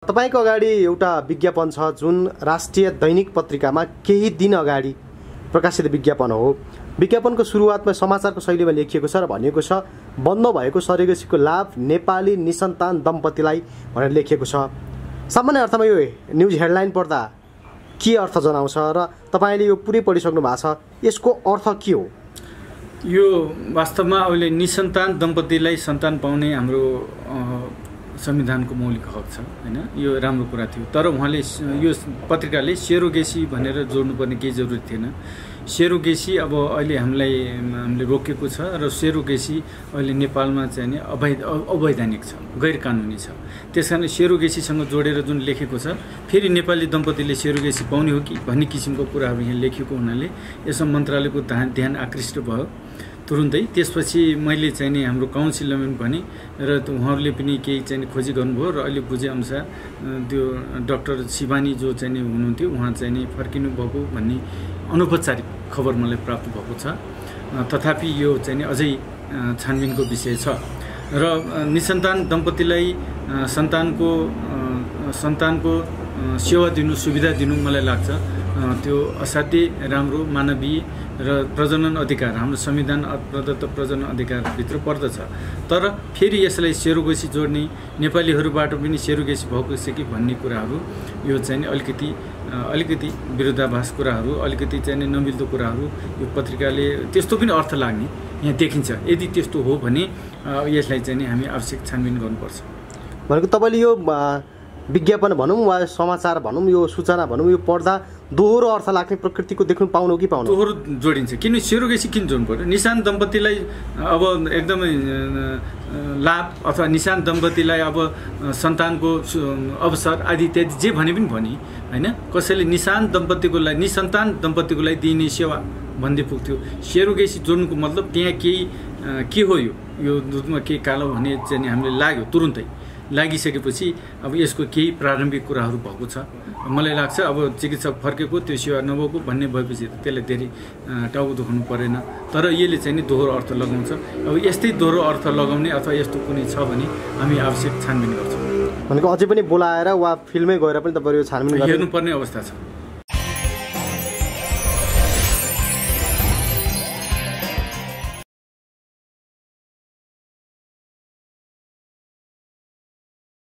तपाईको अगाडि एउटा विज्ञापन छ जुन राष्ट्रिय दैनिक पत्रिकामा केही दिन अगाडि प्रकाशित विज्ञापन हो। विज्ञापनको सुरुवातमा समाचारको शैलीमा लेखिएको छ र भनिएको छ बन्द भएको सरेगसीको लाभ नेपाली निसन्तान दम्पतिलाई भनेर लेखिएको छ। सामान्य अर्थमा यो न्युज हेडलाइन पढ्दा के अर्थ जनाउँछ र तपाईले यो पुरै पढिसक्नु भएको छ, यसको अर्थ के हो? यो वास्तवमा अहिले निसन्तान दम्पतिलाई सन्तान पाउने हाम्रो संविधानको मौलिक हक छ हैन, यो राम्रो कुरा थियो। तर उहाँले यो पत्रिकाले सेरोगेसी भनेर जोड्नुपर्ने केही जरुरत थिएन। सेरोगेसी अब अहिले हामीले रोकेको छ र सेरोगेसी अहिले नेपालमा चाहिँ नि अवैधानिक छ, गैर कानुनी छ। त्यसकारण सेरोगेसीसँग जोडेर जुन लेखेको छ, फेरि नेपाली दम्पतिले सेरोगेसी पाउने हो कि भन्ने किसिमको कुराहरू यहाँ लेखेको हुनाले यसमा मन्त्रालयको ध्यान आकृष्ट भयो तुरुन्तै। त्यसपछि मैले चाहिँ नि हाम्रो काउन्सिलमा पनि भने र उहाँहरूले पनि केही चाहिँ खोजी गर्नुभयो र अहिले बुझेअनुसार त्यो डाक्टर शिवानी जो चाहिँ नि हुनुहुन्थ्यो उहाँ चाहिँ नि फर्किनु भएको भन्ने अनौपचारिक खबर मलाई प्राप्त भएको छ। तथापि यो चाहिँ नि अझै छानबिनको विषय छ र निसन्तान दम्पतिलाई सन्तानको सेवा दिनु, सुविधा दिनु मलाई लाग्छ त्यो असाध्यै राम्रो मानवीय र प्रजनन अधिकार हाम्रो संविधान प्रदत्त प्रजनन अधिकारभित्र पर्दछ। तर फेरि यसलाई सेरोगेसी जोड्ने, नेपालीहरूबाट पनि सेरोगेसी भएको छ कि भन्ने कुराहरू यो चाहिँ नि अलिकति विरोधाभास कुराहरू, अलिकति चाहिँ नि नमिल्दो कुराहरू यो पत्रिकाले त्यस्तो पनि अर्थ लाग्ने यहाँ देखिन्छ। यदि त्यस्तो हो भने यसलाई चाहिँ नि हामी आवश्यक छानबिन गर्नुपर्छ। भनेको तपाईँले यो विज्ञापन भनौँ वा समाचार भनौँ, यो सूचना भनौँ, यो पढ्दा दोहोरो अर्थ लाग्ने प्रकृतिको देख्नु पाउनु कि पाउनु? दोहोरो जोडिन्छ। किन सेरोगेसी किन जोड्नु पर्यो? निशान दम्पतिलाई अब एकदमै लाभ अथवा निशान दम्पतिलाई अब सन्तानको अवसर आदि इत्यादि जे भने पनि भने हैन, कसैले निशान निसन्तान दम्पतिको लागि दिइने सेवा भन्दै पुग्थ्यो। सेरोगेसी जोड्नुको मतलब त्यहाँ केही के हो, यो दुधमा केही कालो भने चाहिँ हामीले लाग्यो, तुरुन्तै लागिसकेपछि अब यसको केही प्रारम्भिक कुराहरू भएको छ। मलाई लाग्छ अब चिकित्सक फर्केको त्यो सेवा नभएको भन्ने भएपछि त्यसलाई धेरै टाउको दुखाउनु परेन। तर यसले चाहिँ नि दोहोरो अर्थ लगाउँछ। अब यस्तै दोहोरो अर्थ लगाउने अथवा यस्तो कुनै छ भने हामी आवश्यक छानबिन गर्छौँ। भनेको अझै पनि बोलाएर वा फिल्ममै गएर पनि तपाईहरु यो छानबिन हेर्नुपर्ने अवस्था छ।